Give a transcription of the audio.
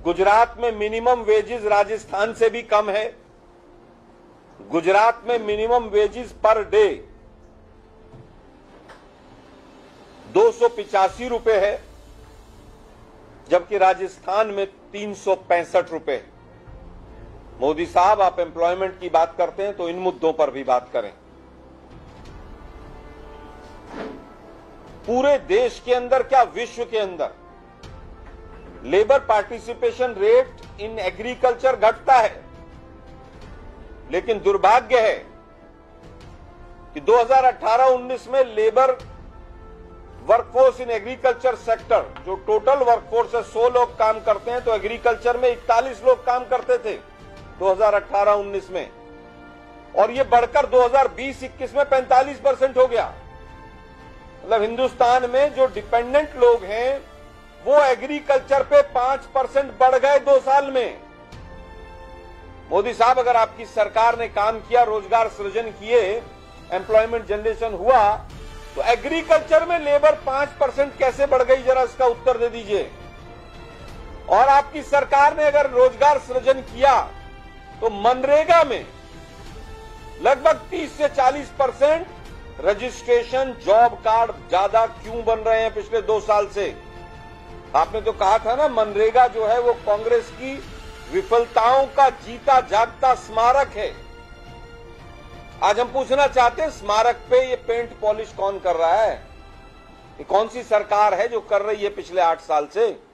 गुजरात में minimum wages Rajasthan से भी कम है। गुजरात में मिनिमम वेजेस पर डे 285 रुपए है, जबकि राजस्थान में 365 रुपए। मोदी साहब, आप एम्प्लॉयमेंट की बात करते हैं तो इन मुद्दों पर भी बात करें। पूरे देश के अंदर, क्या विश्व के अंदर, labour participation rate in agriculture घटता है, लेकिन दुर्भाग्य है कि 2018-19 में labour workforce in agriculture sector, जो टोटल वर्कफोर्स है 100 लोग काम करते हैं, तो एग्रीकल्चर में 41 लोग काम करते थे 2018-19 में, और ये बढ़कर 2020-21 में 45% हो गया। मतलब हिंदुस्तान में जो डिपेंडेंट लोग हैं वो एग्रीकल्चर पे 5% बढ़ गए 2 साल में। मोदी साहब, अगर आपकी सरकार ने काम किया, रोजगार सृजन किए, एम्प्लॉयमेंट जनरेशन हुआ, तो एग्रीकल्चर में लेबर 5% कैसे बढ़ गई, जरा इसका उत्तर दे दीजिए। और आपकी सरकार ने अगर रोजगार सृजन किया तो मनरेगा में लगभग 30 से 40% रजिस्ट्रेशन जॉब कार्ड ज्यादा क्यों बन रहे हैं पिछले 2 साल से? आपने तो कहा था ना, मनरेगा जो है वो कांग्रेस की विफलताओं का जीता जागता स्मारक है। आज हम पूछना चाहते हैं, स्मारक पे ये पेंट पॉलिश कौन कर रहा है? ये कौन सी सरकार है जो कर रही है पिछले 8 साल से?